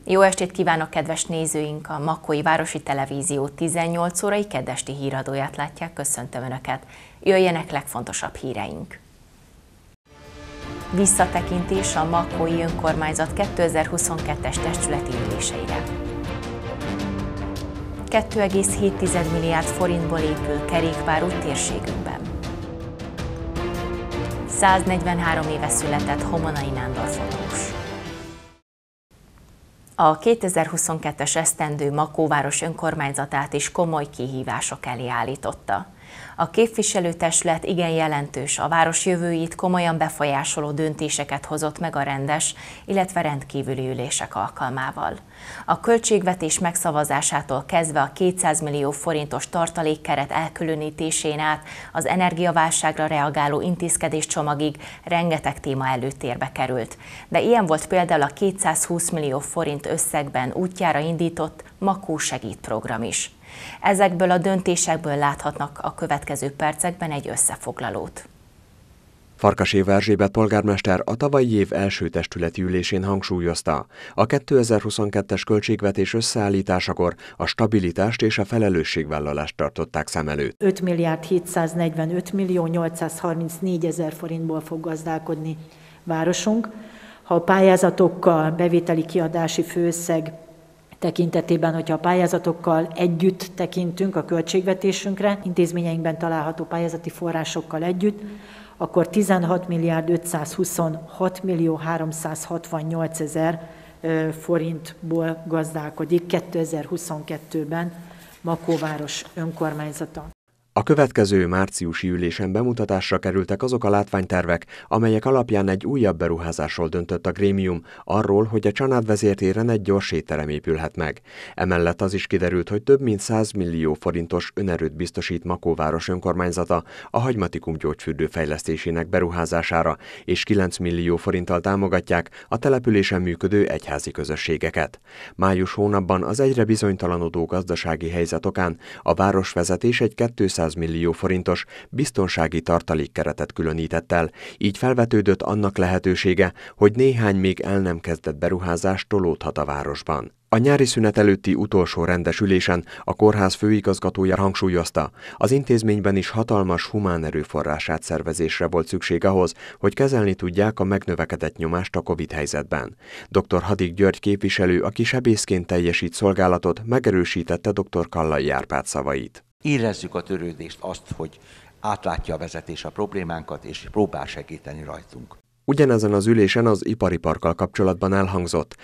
Jó estét kívánok, kedves nézőink! A Makói Városi Televízió 18 órai kedvesti híradóját látják, köszöntöm Önöket! Jöjjenek legfontosabb híreink! Visszatekintés a Makói Önkormányzat 2022-es testületi üléseire. 2,7 milliárd forintból épül kerékpárút térségünkben. 143 éve született Homonai Nándor fotós. A 2022-es esztendő Makóváros önkormányzatát is komoly kihívások elé állította. A képviselőtestület igen jelentős, a város jövőjét komolyan befolyásoló döntéseket hozott meg a rendes, illetve rendkívüli ülések alkalmával. A költségvetés megszavazásától kezdve a 200 millió forintos tartalékkeret elkülönítésén át az energiaválságra reagáló intézkedéscsomagig rengeteg téma előtérbe került. De ilyen volt például a 220 millió forint összegben útjára indított Makó Segít program is. Ezekből a döntésekből láthatnak a következő percekben egy összefoglalót. Farkasév Erzsébet polgármester a tavalyi év első testületi ülésén hangsúlyozta, a 2022-es költségvetés összeállításakor a stabilitást és a felelősségvállalást tartották szem előtt. 5 milliárd 745 millió 834 ezer forintból fog gazdálkodni városunk. Ha a pályázatokkal, bevételi kiadási főösszeg tekintetében, hogyha a pályázatokkal együtt tekintünk a költségvetésünkre, intézményeinkben található pályázati forrásokkal együtt, akkor 16 milliárd 526 millió 368 ezer forintból gazdálkodik 2022-ben Makóváros önkormányzata. A következő márciusi ülésen bemutatásra kerültek azok a látványtervek, amelyek alapján egy újabb beruházásról döntött a grémium, arról, hogy a Csanád vezértéren egy gyors étterem épülhet meg. Emellett az is kiderült, hogy több mint 100 millió forintos önerőt biztosít Makóváros önkormányzata a hagymatikum gyógyfürdő fejlesztésének beruházására, és 9 millió forinttal támogatják a településen működő egyházi közösségeket. Május hónapban az egyre bizonytalanodó gazdasági helyzet okán a városvezetés egy 200 millió forintos biztonsági tartalékkeretet különített el, így felvetődött annak lehetősége, hogy néhány még el nem kezdett beruházás tolódhat a városban. A nyári szünet előtti utolsó rendes ülésen a kórház főigazgatója hangsúlyozta, az intézményben is hatalmas humán erőforrás átszervezésre volt szükség ahhoz, hogy kezelni tudják a megnövekedett nyomást a Covid helyzetben. Dr. Hadik György képviselő, aki sebészként teljesít szolgálatot, megerősítette dr. Kallai Árpád szavait. Érezzük a törődést, azt, hogy átlátja a vezetés a problémánkat, és próbál segíteni rajtunk. Ugyanezen az ülésen az ipari parkkal kapcsolatban elhangzott.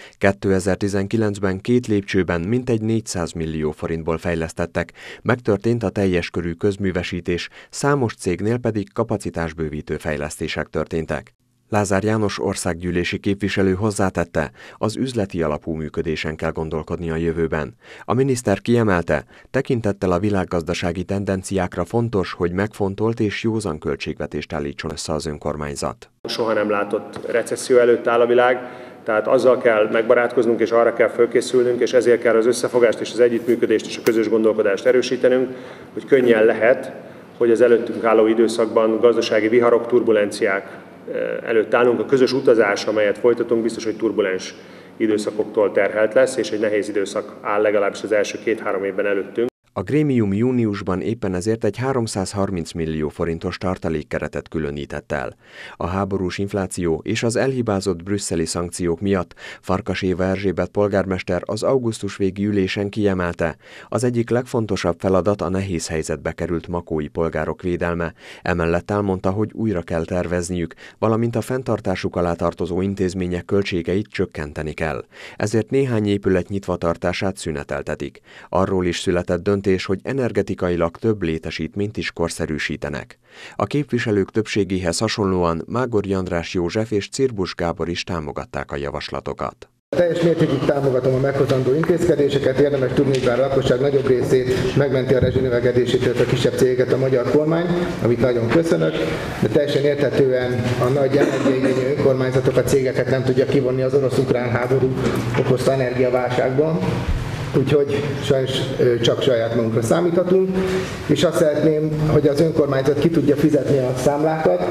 2019-ben 2 lépcsőben mintegy 400 millió forintból fejlesztettek, megtörtént a teljes körű közművesítés, számos cégnél pedig kapacitásbővítő fejlesztések történtek. Lázár János országgyűlési képviselő hozzátette, az üzleti alapú működésen kell gondolkodni a jövőben. A miniszter kiemelte, tekintettel a világgazdasági tendenciákra fontos, hogy megfontolt és józan költségvetést állítson össze az önkormányzat. Soha nem látott recesszió előtt áll a világ, tehát azzal kell megbarátkoznunk és arra kell fölkészülnünk, és ezért kell az összefogást és az együttműködést és a közös gondolkodást erősítenünk, hogy könnyen lehet, hogy az előttünk álló időszakban gazdasági viharok, turbulenciák előtt állunk. A közös utazás, amelyet folytatunk, biztos, hogy turbulens időszakoktól terhelt lesz, és egy nehéz időszak áll legalábbis az első 2-3 évben előttünk. A grémium júniusban éppen ezért egy 330 millió forintos tartalékkeretet különített el. A háborús infláció és az elhibázott brüsszeli szankciók miatt Farkasév Erzsébet polgármester az augusztus végi ülésen kiemelte, az egyik legfontosabb feladat a nehéz helyzetbe került makói polgárok védelme. Emellett elmondta, hogy újra kell tervezniük, valamint a fenntartásuk alá tartozó intézmények költségeit csökkenteni kell. Ezért néhány épület nyitvatartását szüneteltetik. Arról is született döntés, hogy energetikailag több létesítményt is korszerűsítenek. A képviselők többségéhez hasonlóan Mágori András József és Cirbus Gábor is támogatták a javaslatokat. Teljes mértékig támogatom a meghozandó intézkedéseket, érdemes tudni, hogy bár a lakosság nagyobb részét megmenti a rezsinövekedésétől a kisebb cégeket a magyar kormány, amit nagyon köszönök, de teljesen érthetően a nagy energiaigényű önkormányzatok a cégeket nem tudja kivonni az orosz-ukrán háború okozta energiaválságban. Úgyhogy sajnos csak saját magunkra számíthatunk, és azt szeretném, hogy az önkormányzat ki tudja fizetni a számlákat,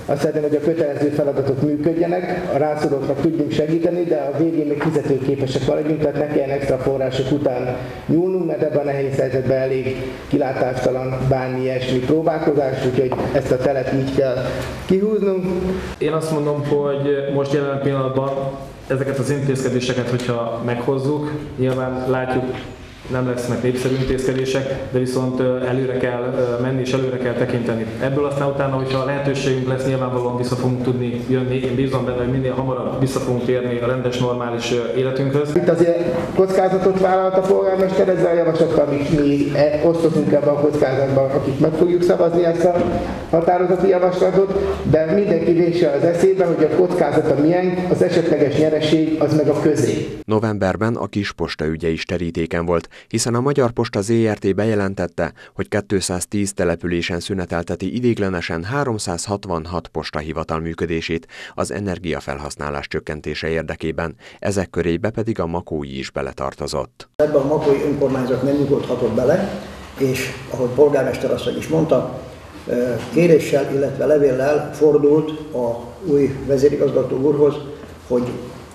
Azt szeretném, hogy a kötelező feladatok működjenek, a rászorulóknak tudjunk segíteni, de a végén még fizetőképesek maradjunk, tehát ne kelljen extra források után nyúlnunk, mert ebben a nehéz helyzetben elég kilátástalan bármi ilyesmi próbálkozás, úgyhogy ezt a telet így kell kihúznunk. Én azt mondom, hogy most jelen pillanatban ezeket az intézkedéseket, hogyha meghozzuk, nyilván látjuk, nem lesznek népszerű intézkedések, de viszont előre kell menni és előre kell tekinteni. Ebből aztán utána, hogyha lehetőségünk lesz, nyilvánvalóan vissza fogunk tudni jönni. Én bízom benne, hogy minél hamarabb vissza fogunk térni a rendes, normális életünkhöz. Itt azért kockázatot vállalt a polgármester ezzel a javaslattal, amit mi osztottunk ebben a kockázatban, akik meg fogjuk szavazni ezt a határozati javaslatot, de mindenki vésse az eszébe, hogy a kockázata milyen, az esetleges nyereség az meg a közé. Novemberben a Kisposta ügye is terítéken volt, hiszen a Magyar Posta Zrt. Bejelentette, hogy 210 településen szünetelteti ideiglenesen 366 postahivatal működését az energiafelhasználás csökkentése érdekében, ezek körébe pedig a Makói is beletartozott. Ebben a makói önkormányzat nem nyugodhatott bele, és ahogy polgármester asszony is mondta, kéréssel, illetve levéllel fordult a új vezérigazgató úrhoz, hogy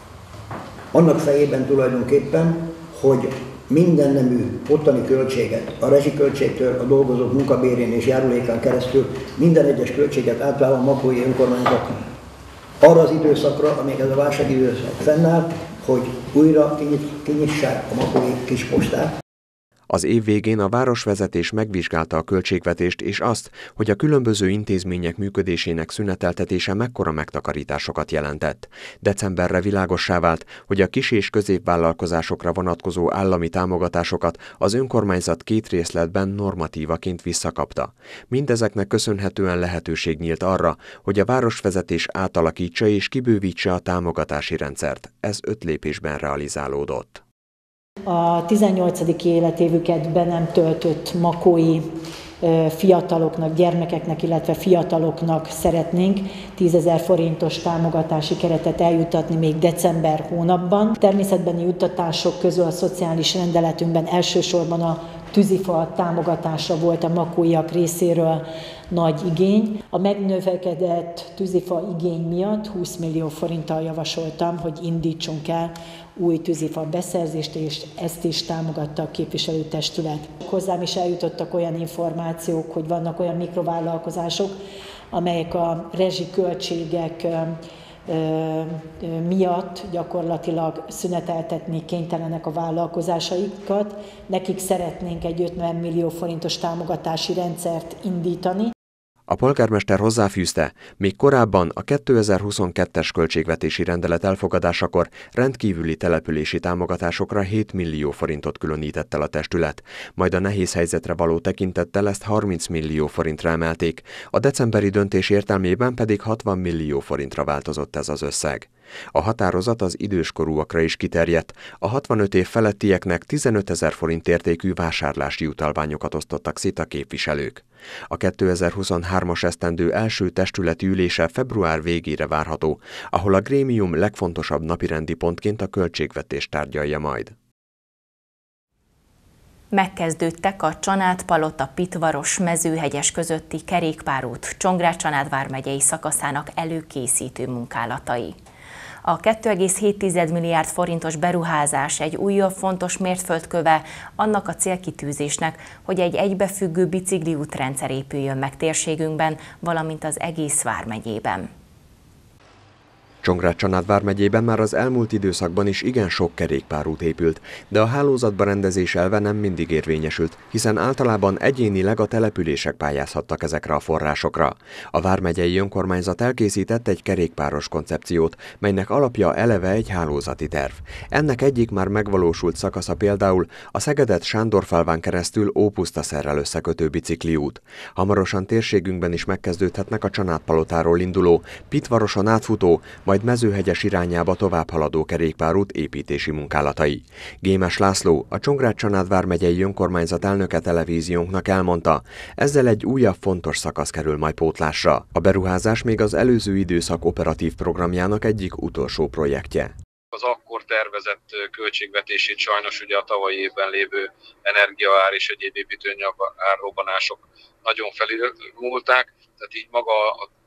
annak fejében tulajdonképpen, hogy minden nemű ottani költséget, a rezsiköltségtől a dolgozók munkabérén és járulékán keresztül minden egyes költséget átvállal a makói önkormányzat arra az időszakra, amíg ez a válságidőszak fennáll, hogy újra kinyissák a makói Kispostát. Az év végén a városvezetés megvizsgálta a költségvetést és azt, hogy a különböző intézmények működésének szüneteltetése mekkora megtakarításokat jelentett. Decemberre világossá vált, hogy a kis- és középvállalkozásokra vonatkozó állami támogatásokat az önkormányzat 2 részletben normatívaként visszakapta. Mindezeknek köszönhetően lehetőség nyílt arra, hogy a városvezetés átalakítsa és kibővítse a támogatási rendszert. Ez 5 lépésben realizálódott. A 18. életévüket be nem töltött makói fiataloknak, gyermekeknek, illetve fiataloknak szeretnénk 10 000 forintos támogatási keretet eljuttatni még december hónapban. Természetbeni juttatások közül a szociális rendeletünkben elsősorban a tűzifa támogatásra volt a makóiak részéről nagy igény. A megnövekedett tűzifa igény miatt 20 millió forinttal javasoltam, hogy indítsunk el új tűzifa beszerzést, és ezt is támogatta a képviselőtestület. Hozzám is eljutottak olyan információk, hogy vannak olyan mikrovállalkozások, amelyek a rezsiköltségek miatt gyakorlatilag szüneteltetni kénytelenek a vállalkozásaikat. Nekik szeretnénk egy 50 millió forintos támogatási rendszert indítani. A polgármester hozzáfűzte, még korábban a 2022-es költségvetési rendelet elfogadásakor rendkívüli települési támogatásokra 7 millió forintot különített el a testület, majd a nehéz helyzetre való tekintettel ezt 30 millió forintra emelték, a decemberi döntés értelmében pedig 60 millió forintra változott ez az összeg. A határozat az időskorúakra is kiterjedt, a 65 év felettieknek 15 000 forint értékű vásárlási utalványokat osztottak szét a képviselők. A 2023-as esztendő első testületi ülése február végére várható, ahol a grémium legfontosabb napirendi pontként a költségvetést tárgyalja majd. Megkezdődtek a Csanád-Palota-Pitvaros-Mezőhegyes közötti kerékpárút Csongrád-Csanád vármegyei szakaszának előkészítő munkálatai. A 2,7 milliárd forintos beruházás egy újabb fontos mérföldköve annak a célkitűzésnek, hogy egy egybefüggő bicikliútrendszer épüljön meg térségünkben, valamint az egész vármegyében. Csongrád-Csanád vármegyében már az elmúlt időszakban is igen sok kerékpárút épült, de a hálózatba rendezés elve nem mindig érvényesült, hiszen általában egyénileg a települések pályázhattak ezekre a forrásokra. A vármegyei önkormányzat elkészített egy kerékpáros koncepciót, melynek alapja eleve egy hálózati terv. Ennek egyik már megvalósult szakasza például a Szegedet Sándorfalván keresztül Ópusztaszerrel összekötő bicikliút. Hamarosan térségünkben is megkezdődhetnek a Csanád-Palotáról induló, Pitvaroson átfutó, majd Mezőhegyes irányába továbbhaladó kerékpárút építési munkálatai. Gémes László, a Csongrád-Csanád vármegyei önkormányzat elnöke televíziónknak elmondta, ezzel egy újabb fontos szakasz kerül majd pótlásra. A beruházás még az előző időszak operatív programjának egyik utolsó projektje. Az akkor tervezett költségvetését sajnos ugye a tavalyi évben lévő energiaár és egyéb építőanyag árrobbanások nagyon felülmúlták, tehát így maga a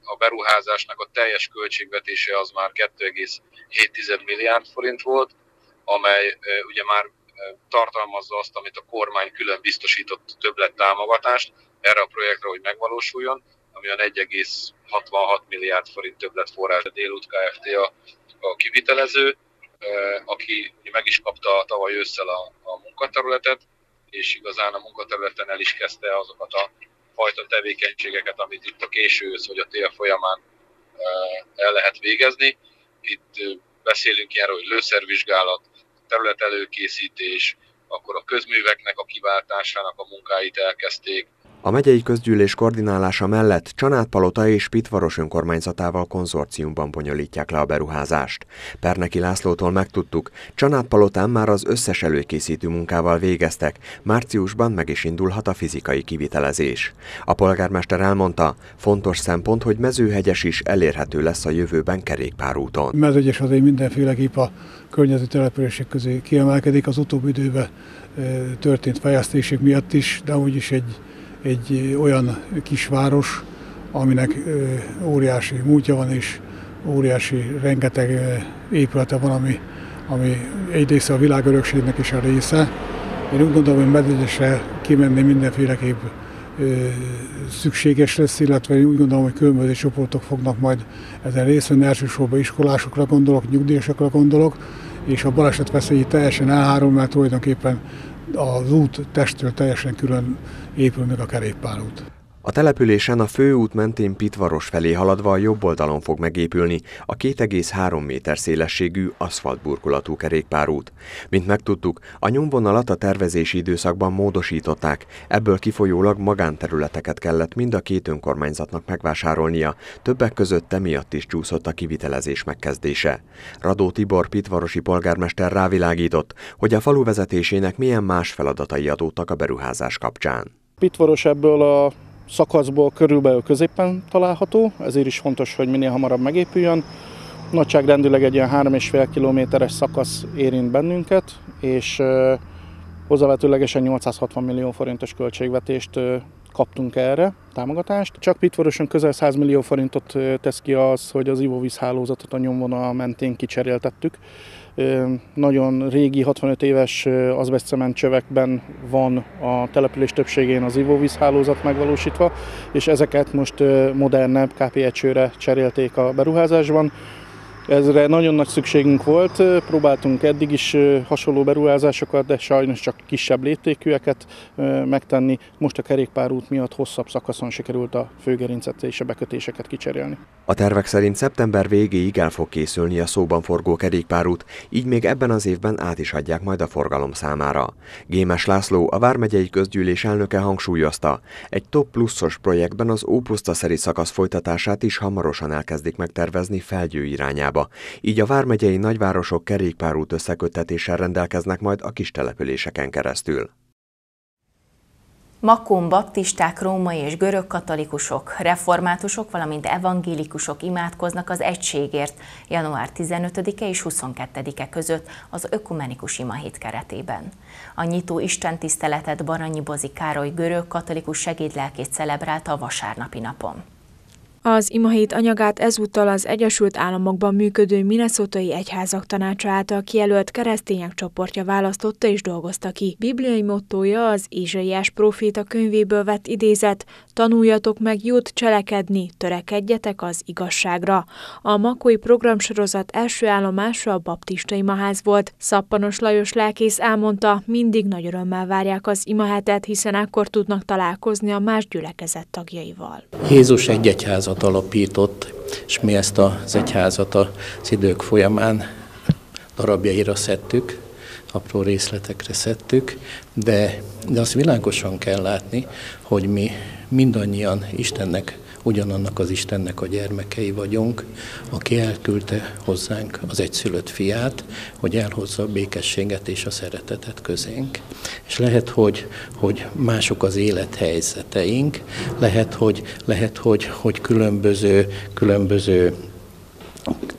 a beruházásnak a teljes költségvetése az már 2,7 milliárd forint volt, amely ugye már tartalmazza azt, amit a kormány külön biztosított többlettámogatást erre a projektre, hogy megvalósuljon, ami a 1,66 milliárd forint többletforrás. A Délút Kft. A kivitelező, aki meg is kapta tavaly ősszel a munkaterületet, és igazán a munkaterületen el is kezdte azokat a fajta tevékenységeket, amit itt a késő ősz vagy a tél folyamán el lehet végezni. Itt beszélünk ilyenről, hogy lőszervizsgálat, területelőkészítés, akkor a közműveknek a kiváltásának a munkáit elkezdték. A megyei közgyűlés koordinálása mellett Csanádpalota és Pitvaros önkormányzatával konzorciumban bonyolítják le a beruházást. Perneki Lászlótól megtudtuk, Csanádpalotán már az összes előkészítő munkával végeztek, márciusban meg is indulhat a fizikai kivitelezés. A polgármester elmondta, fontos szempont, hogy Mezőhegyes is elérhető lesz a jövőben kerékpárúton. Mezőhegyes azért mindenféleképp a környezeti települések közé kiemelkedik, az utóbbi időben történt fejlesztések miatt is, de úgyis egy olyan kisváros, aminek óriási múltja van és óriási rengeteg épülete van, ami egy része a világörökségnek is a része. Én úgy gondolom, hogy Mezőhegyesre kimenni mindenféleképp szükséges lesz, illetve úgy gondolom, hogy különböző csoportok fognak majd ezen részt venni, elsősorban iskolásokra gondolok, nyugdíjasokra gondolok, és a baleset veszélyi teljesen elhárul, mert tulajdonképpen az út testtől teljesen külön épül meg a kerékpárút. A településen a főút mentén Pitvaros felé haladva a jobb oldalon fog megépülni a 2,3 méter szélességű aszfaltburkolatú kerékpárút. Mint megtudtuk, a nyomvonalat a tervezési időszakban módosították, ebből kifolyólag magánterületeket kellett mind a két önkormányzatnak megvásárolnia, többek között emiatt is csúszott a kivitelezés megkezdése. Radó Tibor pitvarosi polgármester rávilágított, hogy a falu vezetésének milyen más feladatai adódtak a beruházás kapcsán. Pitvaros ebből a szakaszból körülbelül középen található, ezért is fontos, hogy minél hamarabb megépüljön. Nagyságrendileg egy ilyen 3,5 kilométeres szakasz érint bennünket, és hozzávetőlegesen 860 millió forintos költségvetést kaptunk erre, támogatást. Csak Pitvaroson közel 100 millió forintot tesz ki az, hogy az ivóvízhálózatot a nyomvonal mentén kicseréltettük. Nagyon régi, 65 éves azbesztcement csövekben van a település többségén az ivóvízhálózat megvalósítva, és ezeket most modernebb KPE csőre cserélték a beruházásban. Ezre nagyon nagy szükségünk volt, próbáltunk eddig is hasonló beruházásokat, de sajnos csak kisebb léptékűeket megtenni. Most a kerékpárút miatt hosszabb szakaszon sikerült a főgerincet és a bekötéseket kicserélni. A tervek szerint szeptember végéig el fog készülni a szóban forgó kerékpárút, így még ebben az évben át is adják majd a forgalom számára. Gémes László, a vármegyei közgyűlés elnöke hangsúlyozta, egy top pluszos projektben az Ópusztaszeri szakasz folytatását is hamarosan elkezdik megtervezni Felgyő irányába. Így a vármegyei nagyvárosok kerékpárút összeköttetéssel rendelkeznek majd a kis településeken keresztül. Makón baptisták, római és görög katolikusok, reformátusok, valamint evangélikusok imádkoznak az egységért január 15-e és 22-e között az ökumenikus imahét keretében. A nyitó istentiszteletet Baranyi Bozi Károly görög katolikus segédlelkész celebrálta a vasárnapi napon. Az imahét anyagát ezúttal az Egyesült Államokban működő Minnesotai Egyházak Tanácsa által kijelölt keresztények csoportja választotta és dolgozta ki. Bibliai mottója az Ézsaiás próféta könyvéből vett idézet: tanuljatok meg jót cselekedni, törekedjetek az igazságra. A makói programsorozat első állomása a baptista imaház volt. Szappanos Lajos lelkész elmondta, mindig nagy örömmel várják az imahetet, hiszen akkor tudnak találkozni a más gyülekezet tagjaival. Jézus egy egyházat alapított, és mi ezt az egyházat az idők folyamán darabjaira szedtük, apró részletekre szedtük, de azt világosan kell látni, hogy mi mindannyian Istennek, ugyanannak az Istennek a gyermekei vagyunk, aki elküldte hozzánk az egyszülött fiát, hogy elhozza a békességet és a szeretetet közénk. És lehet, hogy mások az élethelyzeteink, lehet, hogy különböző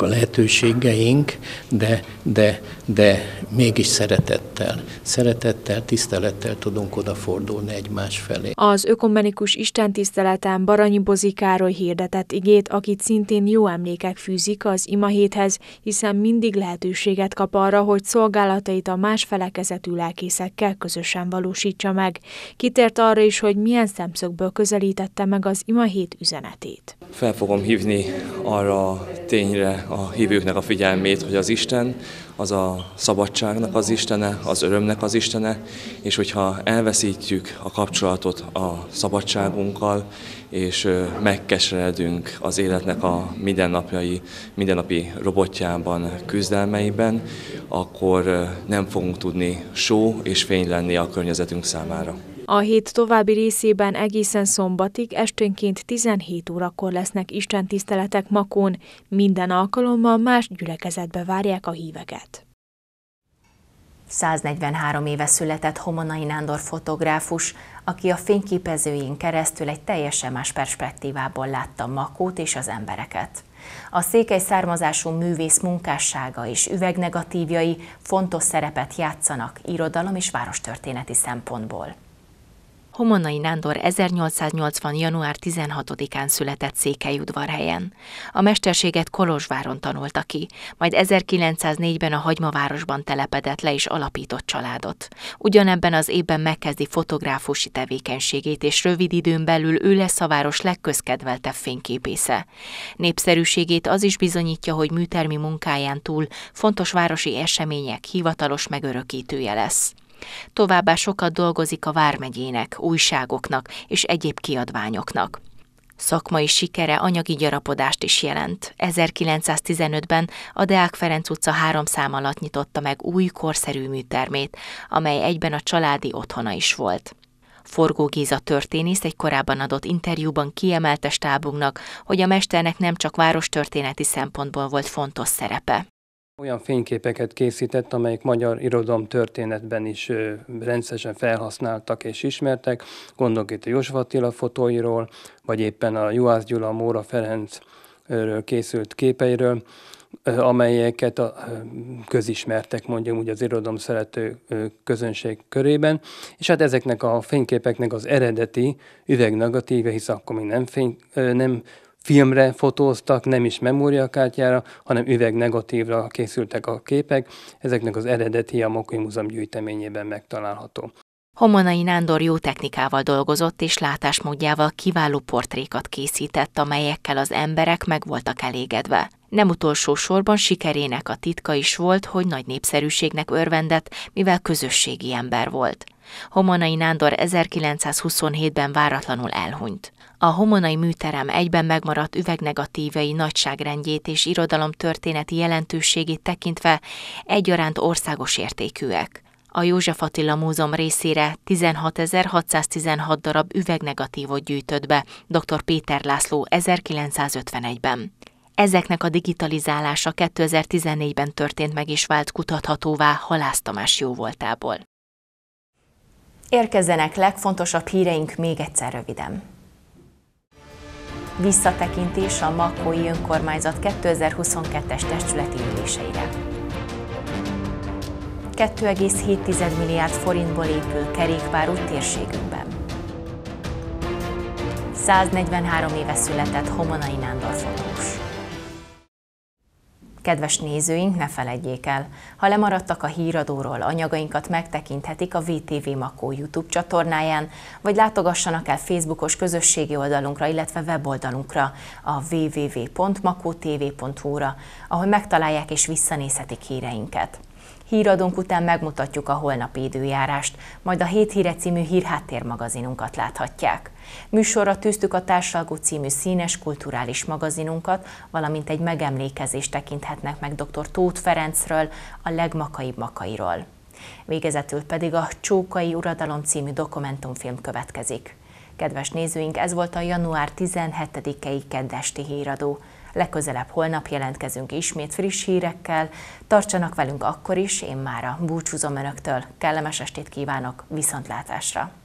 a lehetőségeink, de mégis szeretettel, tisztelettel tudunk odafordulni egymás felé. Az ökumenikus istentiszteleten Baranyi Bozi Károly hirdetett igét, akit szintén jó emlékek fűzik az imahéthez, hiszen mindig lehetőséget kap arra, hogy szolgálatait a más felekezetű lelkészekkel közösen valósítsa meg. Kitért arra is, hogy milyen szemszögből közelítette meg az imahét üzenetét. Fel fogom hívni arra a tényre a hívőknek a figyelmét, hogy az Isten az a szabadságnak az Istene, az örömnek az Istene, és hogyha elveszítjük a kapcsolatot a szabadságunkkal, és megkeseredünk az életnek a mindennapi robotjában, küzdelmeiben, akkor nem fogunk tudni só és fény lenni a környezetünk számára. A hét további részében egészen szombatig esténként 17 órakor lesznek istentiszteletek Makón, minden alkalommal más gyülekezetbe várják a híveket. 143 éve született Homonai Nándor fotográfus, aki a fényképezőjén keresztül egy teljesen más perspektívából látta Makót és az embereket. A székely származású művész munkássága és üvegnegatívjai fontos szerepet játszanak irodalom és várostörténeti szempontból. Homonai Nándor 1880. január 16-án született Székelyudvarhelyen. A mesterséget Kolozsváron tanulta ki, majd 1904-ben a Hagymavárosban telepedett le és alapított családot. Ugyanebben az évben megkezdi fotográfusi tevékenységét, és rövid időn belül ő lesz a város legközkedveltebb fényképésze. Népszerűségét az is bizonyítja, hogy műtermi munkáján túl fontos városi események hivatalos megörökítője lesz. Továbbá sokat dolgozik a vármegyének, újságoknak és egyéb kiadványoknak. Szakmai sikere anyagi gyarapodást is jelent. 1915-ben a Deák Ferenc utca 3 szám alatt nyitotta meg új korszerű műtermét, amely egyben a családi otthona is volt. Forgó Géza történész egy korábban adott interjúban kiemelte stábunknak, hogy a mesternek nem csak várostörténeti szempontból volt fontos szerepe. Olyan fényképeket készített, amelyek magyar irodalomtörténetben is rendszeresen felhasználtak és ismertek. Gondolok itt a József Attila fotóiról, vagy éppen a Juhász Gyula, Móra Ferencről készült képeiről, amelyeket közismertek, mondjuk úgy az irodalom szerető közönség körében. És hát ezeknek a fényképeknek az eredeti üvegnegatívja, hisz akkor még nem filmre fotóztak, nem is memóriakártyára, hanem üvegnegatívra készültek a képek. Ezeknek az eredeti a Makói Múzeum gyűjteményében megtalálható. Homonai Nándor jó technikával dolgozott, és látásmódjával kiváló portrékat készített, amelyekkel az emberek meg voltak elégedve. Nem utolsó sorban sikerének a titka is volt, hogy nagy népszerűségnek örvendett, mivel közösségi ember volt. Homonai Nándor 1927-ben váratlanul elhunyt. A Homonai műterem egyben megmaradt üvegnegatívei nagyságrendjét és irodalomtörténeti jelentőségét tekintve egyaránt országos értékűek. A József Attila Múzeum részére 16.616 darab üvegnegatívot gyűjtött be dr. Péter László 1951-ben. Ezeknek a digitalizálása 2014-ben történt meg és vált kutathatóvá Halász Tamás jóvoltából. Érkezzenek legfontosabb híreink még egyszer röviden. Visszatekintés a Makói Önkormányzat 2022-es testületi üléseire. 2,7 milliárd forintból épül kerékpárút térségünkben. 143 éve született Homonai Nándor fotós. Kedves nézőink, ne feledjék el, ha lemaradtak a híradóról, anyagainkat megtekinthetik a VTV Makó YouTube csatornáján, vagy látogassanak el Facebookos közösségi oldalunkra, illetve weboldalunkra, a www.makotv.hu-ra, ahol megtalálják és visszanézhetik híreinket. Híradónk után megmutatjuk a holnapi időjárást, majd a Hét Híre című hírháttérmagazinunkat láthatják. Műsorra tűztük a Társalgó című színes kulturális magazinunkat, valamint egy megemlékezést tekinthetnek meg dr. Tóth Ferencről, a legmakaibb makairól. Végezetül pedig a Csókai Uradalom című dokumentumfilm következik. Kedves nézőink, ez volt a január 17-i keddesti híradó. Legközelebb holnap jelentkezünk ismét friss hírekkel. Tartsanak velünk akkor is, én mára búcsúzom Önöktől. Kellemes estét kívánok, viszontlátásra!